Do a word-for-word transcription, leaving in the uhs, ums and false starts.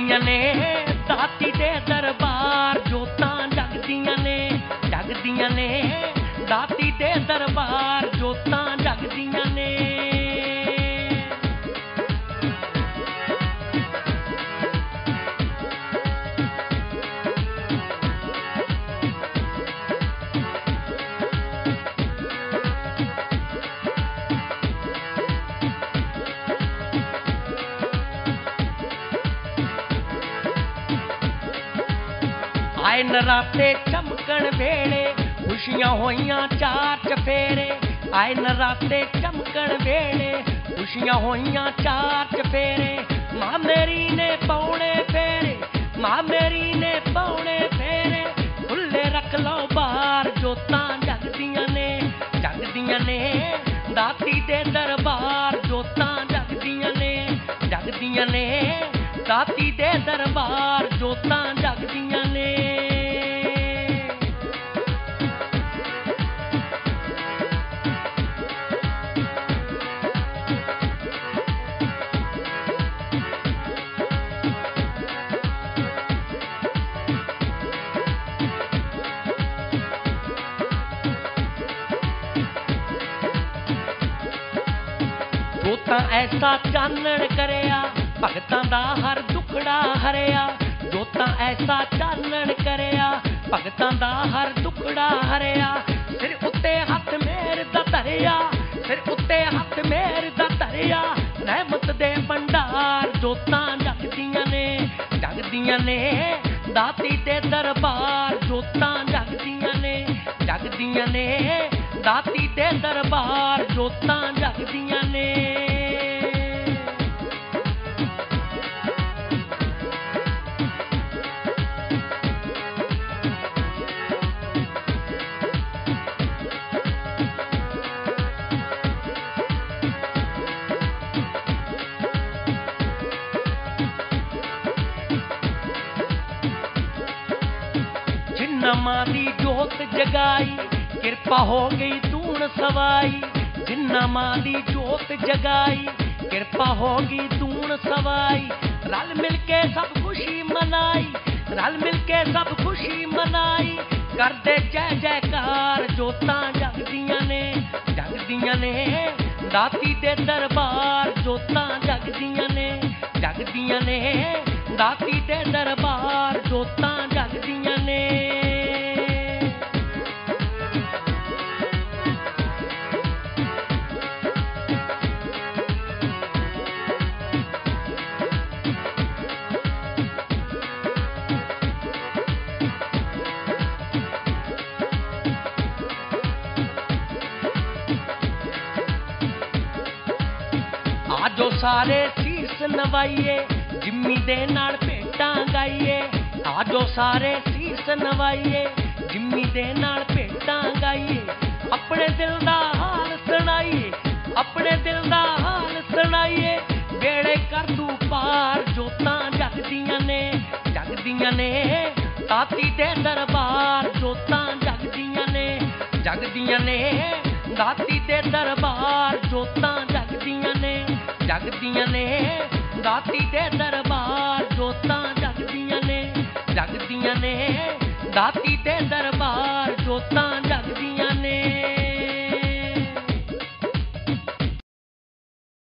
जगदियां ने दाती दे दरबार जोतां जगदियां ने जगदियां ने दाती दे दरबार जोतां जगदियां ने आए नराते चमकण वेले खुशियां होइयां चार चफेरे आए नराते चमकण वेले खुशियां होइयां चार चफेरे मां मेरी ने पौने फेरे मां मेरी ने पौने फेरे खुले रख लो बाहर जोतां जगदियां ने जगदियां ने दाती दे दरबार जोतां जगदियां ने जगदियां ने दाती दे दरबार जोतां जगदियां ने जोतां ऐसा चानण करिया भगतां दा हर दुखड़ा हरिया जोतां ऐसा चानण करिया भगतां दा हर दुखड़ा हरिया सिर उत्ते हथ मेर दा धरिया सिर उत्ते हथ मेर दा धरिया रहमत दे भंडार जोतां जगदियां ने जगदियां ने दाती दे दरबार जोतां जगदियां ने जगदियां ने दाती दे दरबार जोतां जगदियां ने मां दी जोत जगाई कृपा हो गई दूण सवाई जिन्ना मां दी जोत जगाई कृपा हो गई दूण सवाई रल मिल के सब खुशी मनाई रल मिल के सब खुशी मनाई करदे जय जयकार जोतां जगदियां ने जगदियां ने दाती दे दरबार जोतां जगदियां ने जगदियां ने दाती दे दरबार जोतां जगदियां ने आजो सारे शीस नवाइए जिम्मी दे नाल भेटां गाइए आजो सारे शीस नवाइए जिम्मी दे नाल भेटां गाइए अपने दिल दा हाल सुनाइए अपने दिल दा हाल सुनाइए बेड़े कर तू पार जोतां जगदियां ने जगदियां ने दाती दे दरबार जोतां जगदियां ने जगदियां ने दाती दे दरबार जोतां जगदियां ने जगदियां ने दाती दे दरबार जोतां जगदियां ने जगदियां ने दाती दे दरबार जोतां